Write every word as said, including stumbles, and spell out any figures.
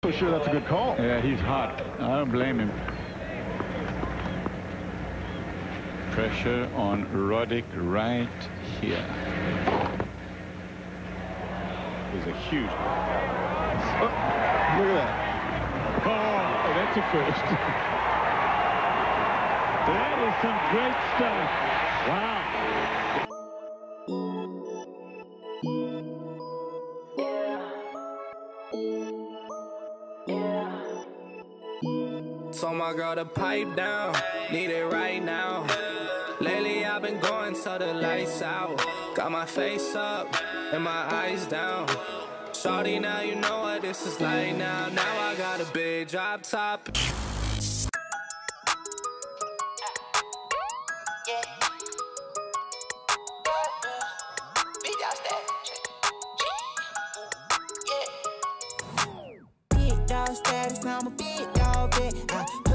For sure, that's a good call. Yeah, he's hot. I don't blame him. Pressure on Roddick right here. Is a huge. Oh, look at that. Oh, that's a first. That is some great stuff. Wow. Told my girl to pipe down, need it right now. Lately I've been going till the lights out. Got my face up and my eyes down. Shawty, now you know what this is like now. Now I got a big drop top. Big dog status, I'm a big dog vet. I